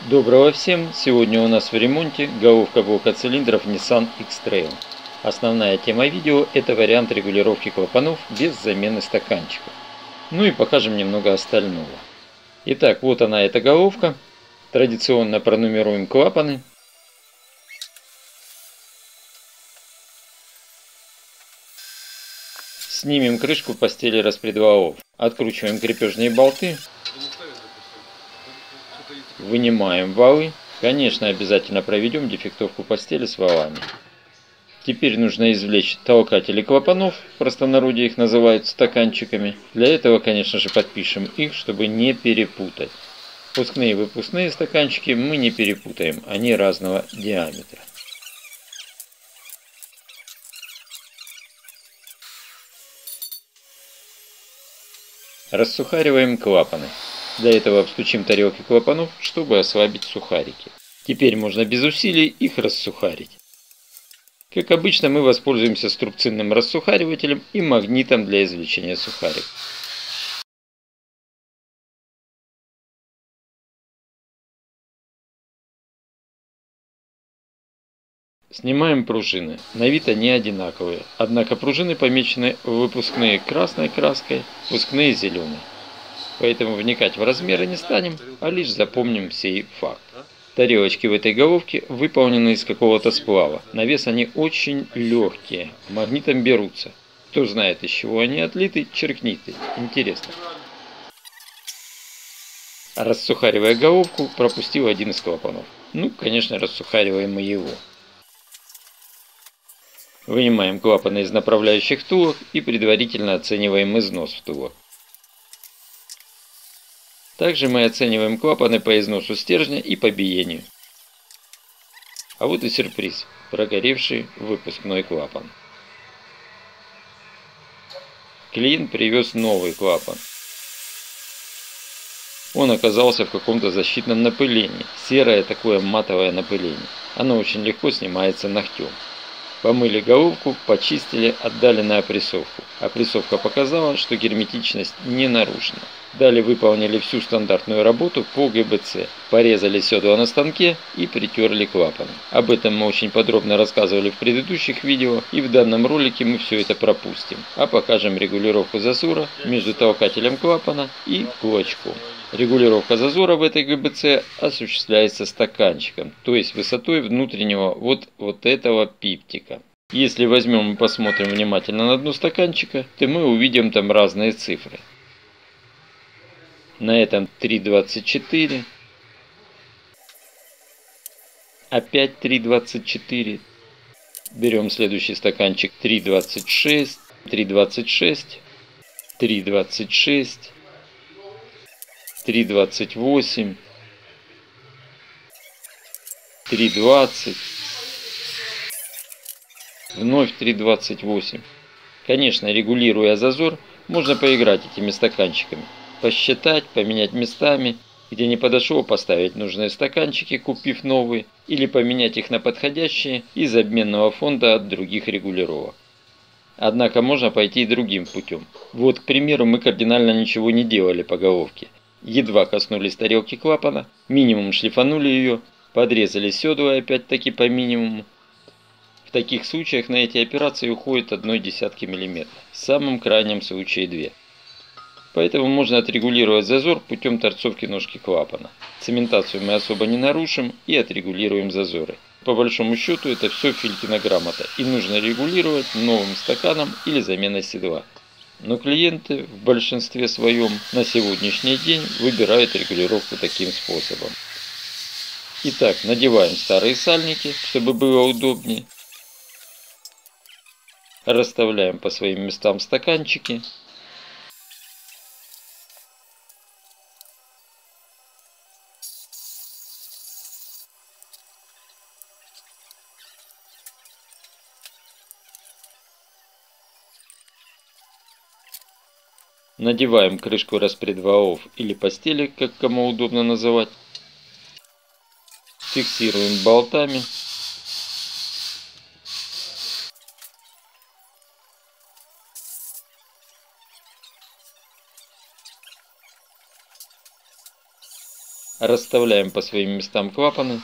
Доброго всем! Сегодня у нас в ремонте головка блока цилиндров Nissan X-Trail. Основная тема видео – это вариант регулировки клапанов без замены стаканчиков. Ну и покажем немного остального. Итак, вот она, эта головка. Традиционно пронумеруем клапаны. Снимем крышку постели распредвалов. Откручиваем крепежные болты. Вынимаем валы. Конечно, обязательно проведем дефектовку постели с валами. Теперь нужно извлечь толкатели клапанов, в простонародье их называют стаканчиками. Для этого, конечно же, подпишем их, чтобы не перепутать. Впускные и выпускные стаканчики мы не перепутаем, они разного диаметра. Рассухариваем клапаны. Для этого обстучим тарелки клапанов, чтобы ослабить сухарики. Теперь можно без усилий их рассухарить. Как обычно, мы воспользуемся струбцинным рассухаривателем и магнитом для извлечения сухариков. Снимаем пружины. На вид они одинаковые, однако пружины помечены выпускные красной краской, впускные зеленой. Поэтому вникать в размеры не станем, а лишь запомним сей факт. Тарелочки в этой головке выполнены из какого-то сплава. На вес они очень легкие, магнитом берутся. Кто знает, из чего они отлиты, черкните. Интересно. Рассухаривая головку, пропустил один из клапанов. Ну, конечно, рассухариваем мы его. Вынимаем клапаны из направляющих втулок и предварительно оцениваем износ втулок. Также мы оцениваем клапаны по износу стержня и по биению. А вот и сюрприз – прогоревший выпускной клапан. Клиент привез новый клапан. Он оказался в каком-то защитном напылении. Серое такое матовое напыление. Оно очень легко снимается ногтем. Помыли головку, почистили, отдали на опрессовку. Опрессовка показала, что герметичность не нарушена. Далее выполнили всю стандартную работу по ГБЦ. Порезали седла на станке и притерли клапаны. Об этом мы очень подробно рассказывали в предыдущих видео, и в данном ролике мы все это пропустим. А покажем регулировку зазора между толкателем клапана и кулачком. Регулировка зазора в этой ГБЦ осуществляется стаканчиком, то есть высотой внутреннего вот этого пиптика. Если возьмем и посмотрим внимательно на дно стаканчика, то мы увидим там разные цифры. На этом 3,24, опять 3,24. Берем следующий стаканчик 3,26, 3,26, 3,26. 3,28, 3,20, вновь 3,28. Конечно, регулируя зазор, можно поиграть этими стаканчиками, посчитать, поменять местами, где не подошел, поставить нужные стаканчики, купив новые, или поменять их на подходящие из обменного фонда от других регулировок. Однако можно пойти и другим путем. Вот, к примеру, мы кардинально ничего не делали по головке. Едва коснулись тарелки клапана, минимум шлифанули ее, подрезали седла опять-таки по минимуму. В таких случаях на эти операции уходит 0,1 мм, в самом крайнем случае 2. Поэтому можно отрегулировать зазор путем торцовки ножки клапана. Цементацию мы особо не нарушим и отрегулируем зазоры. По большому счету это все Филькина грамота, и нужно регулировать новым стаканом или заменой седла. Но клиенты в большинстве своем на сегодняшний день выбирают регулировку таким способом. Итак, надеваем старые сальники, чтобы было удобнее. Расставляем по своим местам стаканчики. Надеваем крышку распредвалов или постели, как кому удобно называть. Фиксируем болтами. Расставляем по своим местам клапаны.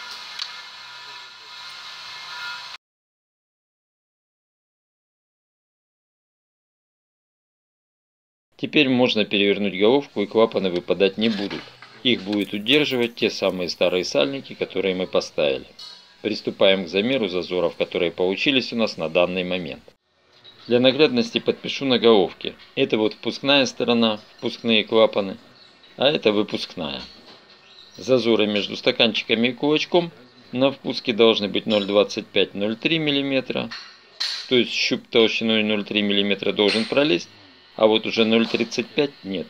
Теперь можно перевернуть головку, и клапаны выпадать не будут. Их будет удерживать те самые старые сальники, которые мы поставили. Приступаем к замеру зазоров, которые получились у нас на данный момент. Для наглядности подпишу на головке. Это вот впускная сторона, впускные клапаны, а это выпускная. Зазоры между стаканчиками и кулачком на впуске должны быть 0,25-0,3 мм. То есть щуп толщиной 0,3 мм должен пролезть, а вот уже 0,35 нет.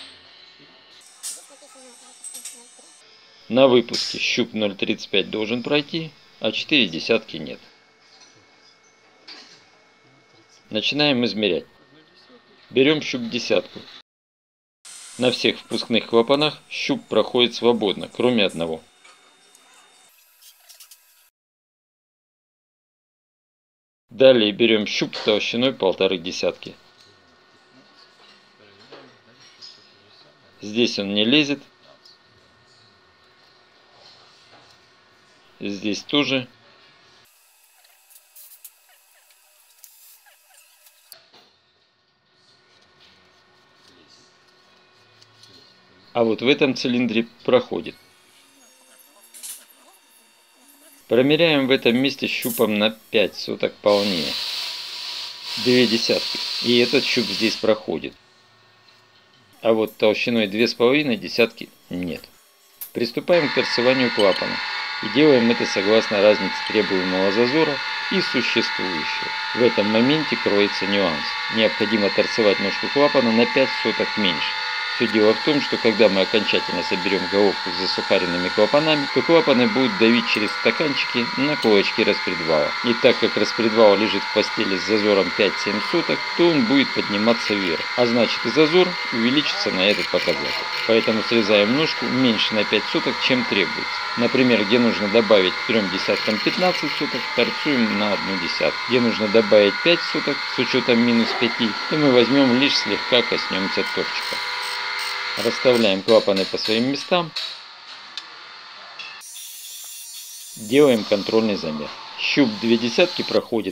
На выпуске щуп 0,35 должен пройти, а 0,4 нет. Начинаем измерять. Берем щуп десятку. На всех впускных клапанах щуп проходит свободно, кроме одного. Далее берем щуп толщиной 0,5. Здесь он не лезет. Здесь тоже. А вот в этом цилиндре проходит. Промеряем в этом месте щупом на 5 соток полнее. 0,2. И этот щуп здесь проходит. А вот толщиной 2,5 нет. Приступаем к торцеванию клапана. И делаем это согласно разнице требуемого зазора и существующего. В этом моменте кроется нюанс. Необходимо торцевать ножку клапана на 5 соток меньше. Все дело в том, что когда мы окончательно соберем головку с засухаренными клапанами, то клапаны будут давить через стаканчики на кулачки распредвала. И так как распредвал лежит в постели с зазором 5-7 соток, то он будет подниматься вверх. А значит и зазор увеличится на этот показатель. Поэтому срезаем ножку меньше на 5 соток, чем требуется. Например, где нужно добавить к 3 десяткам 15 соток, торцуем на 1 десятку. Где нужно добавить 5 соток с учетом минус 5, то мы возьмем лишь слегка коснемся торчика. Расставляем клапаны по своим местам. Делаем контрольный замер. Щуп 0,2 проходит.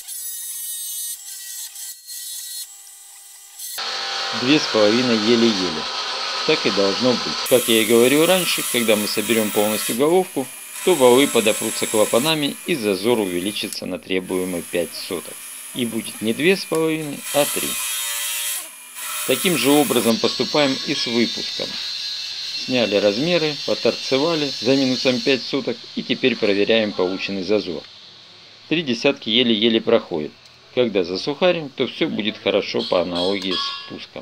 2,5 еле-еле. Так и должно быть. Как я и говорил раньше, когда мы соберем полностью головку, то валы подопрутся клапанами и зазор увеличится на требуемые 5 соток. И будет не 2,5, а 3. Таким же образом поступаем и с выпуском. Сняли размеры, поторцевали за минусом 5 соток и теперь проверяем полученный зазор. 0,3 еле-еле проходит. Когда засухарим, то все будет хорошо по аналогии с впуском.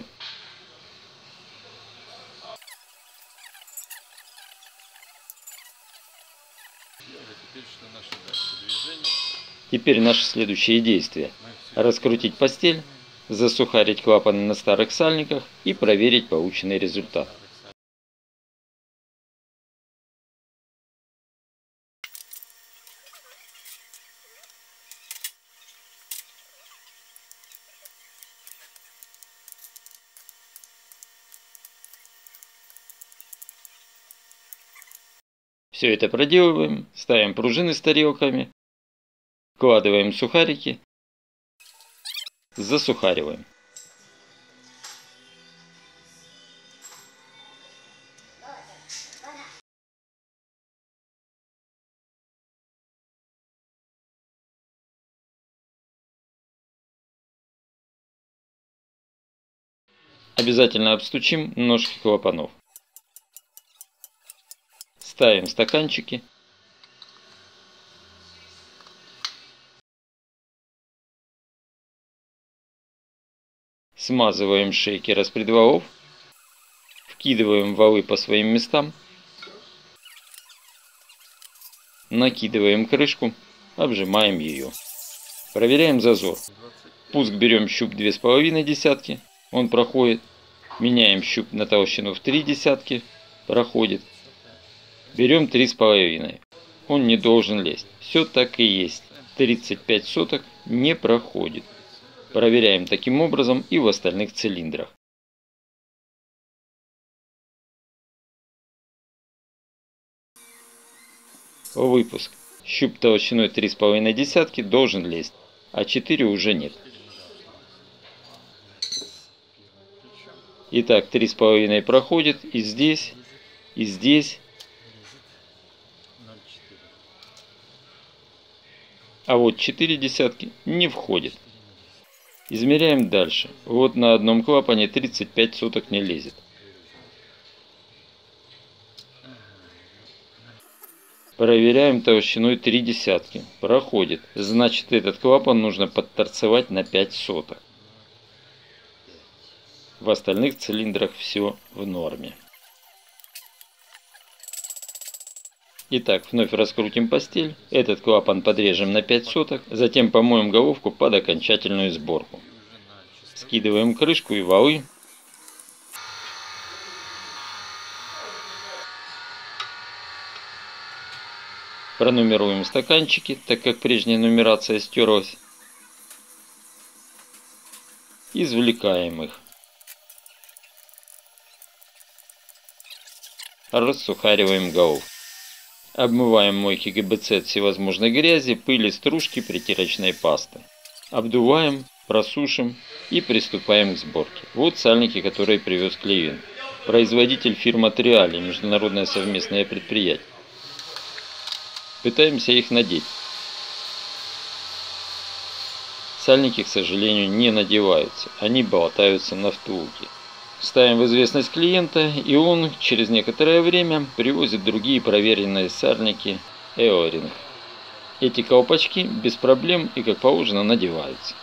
Теперь наше следующее действие. Раскрутить постель, засухарить клапаны на старых сальниках и проверить полученный результат. Все это проделываем, ставим пружины с тарелками, вкладываем сухарики, засухариваем. Обязательно обстучим ножки клапанов. Ставим стаканчики. Смазываем шейки распредвалов. Вкидываем валы по своим местам. Накидываем крышку. Обжимаем ее. Проверяем зазор. Впуск берем щуп 2,5. Он проходит. Меняем щуп на толщину в 0,3. Проходит. Берем 3,5. Он не должен лезть. Все так и есть. 35 соток не проходит. Проверяем таким образом и в остальных цилиндрах. Выпуск. Щуп толщиной 3,5 должен лезть, а 4 уже нет. Итак, 3,5 проходит и здесь, и здесь. А вот 0,4 не входит. Измеряем дальше. Вот на одном клапане 35 соток не лезет. Проверяем толщиной 0,3. Проходит. Значит, этот клапан нужно подторцевать на 5 соток. В остальных цилиндрах все в норме. Итак, вновь раскрутим постель. Этот клапан подрежем на 5 соток. Затем помоем головку под окончательную сборку. Скидываем крышку и валы. Пронумеруем стаканчики, так как прежняя нумерация стерлась. Извлекаем их. Рассухариваем головку. Обмываем мойки ГБЦ от всевозможной грязи, пыли, стружки, притирочной пасты. Обдуваем, просушим и приступаем к сборке. Вот сальники, которые привез клиент. Производитель фирма Триали, международное совместное предприятие. Пытаемся их надеть. Сальники, к сожалению, не надеваются, они болтаются на втулке. Ставим в известность клиента, и он через некоторое время привозит другие проверенные сальники Эоринг. Эти колпачки без проблем и как положено надеваются.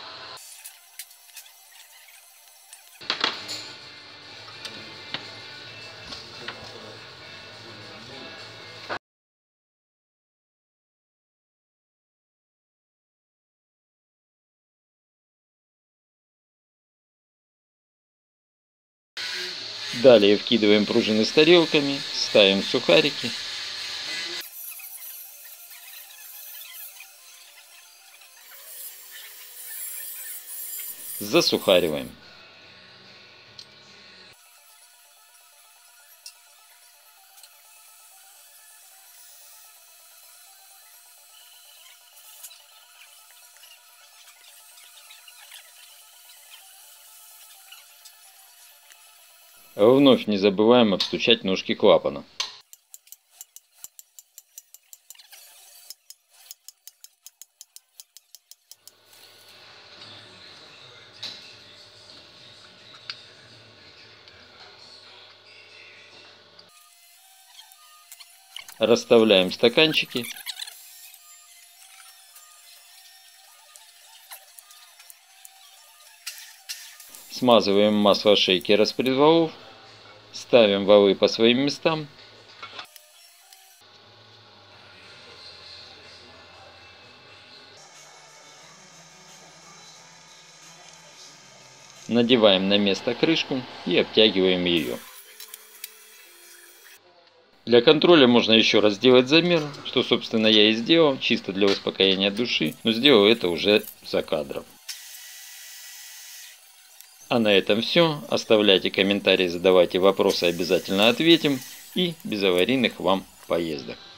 Далее вкидываем пружины с тарелками, ставим сухарики. Засухариваем. Вновь не забываем обстучать ножки клапана. Расставляем стаканчики. Смазываем масло шейки распредвалов. Ставим валы по своим местам. Надеваем на место крышку и обтягиваем ее. Для контроля можно еще раз сделать замер, что собственно я и сделал, чисто для успокоения души, но сделал это уже за кадром. А на этом все. Оставляйте комментарии, задавайте вопросы, обязательно ответим. И без аварийных вам поездок.